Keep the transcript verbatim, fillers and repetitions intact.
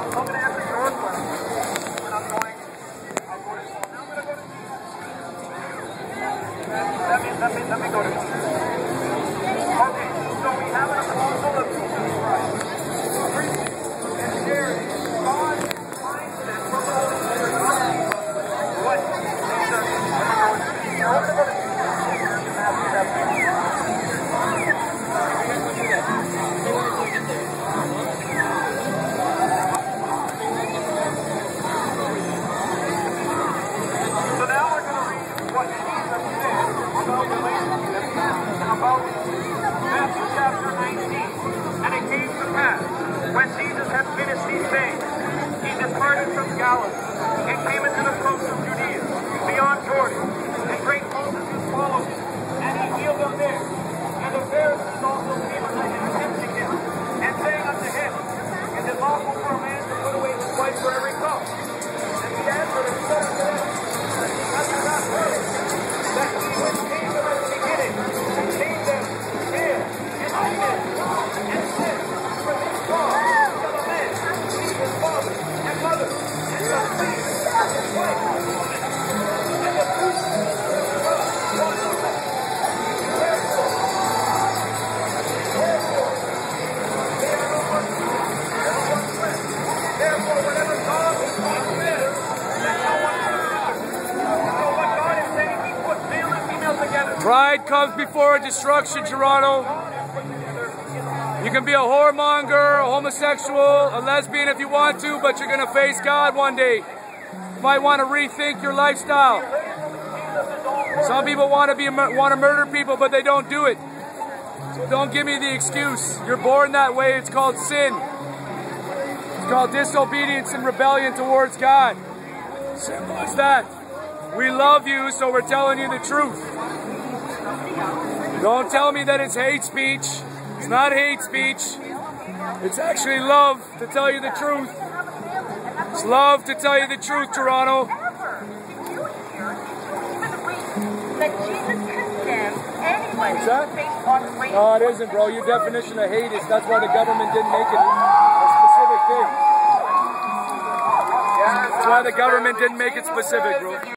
Let me, let me, let me go to Jesus. Okay, so we have an apostle of Jesus Christ. Preaching and sharing God's mindset from the Holy Spirit. What Jesus is going to be. Now, we're going to go to Jesus. Matthew chapter So now we're going to read what Jesus said about relationships, about Matthew chapter nineteen. And it came to pass, when Jesus had finished these things, he departed from Galilee, and came into the coast of Judea, beyond Jordan, and great multitudes followed him, and he healed them there. And the Pharisees also came unto him, tempting him, and saying unto him, Is it lawful for a man to put away his wife for every cause? And he answered and said unto them, Have you not heard that he which came them at the beginning, and gave them hair, and hymen, and sin, for this cause shall a man leave his father and mother, and shall cleave to his wife, and the two shall become one flesh. Therefore, therefore, they are no more two, they are one flesh. Therefore, whatever God has put together, let no one put asunder. So what God is saying, he put male and female together. Pride comes before destruction, Toronto. You can be a whoremonger, a homosexual, a lesbian if you want to, but you're going to face God one day. You might want to rethink your lifestyle. Some people want to be want to murder people, but they don't do it. So don't give me the excuse. You're born that way. It's called sin. It's called disobedience and rebellion towards God. Simple as that. We love you, so we're telling you the truth. Don't tell me that it's hate speech. It's not hate speech. It's actually love to tell you the truth. It's love to tell you the truth, Toronto. What's that? No, it isn't, bro. Your definition of hate is that's why the government didn't make it a specific thing. That's why the government didn't make it specific, bro.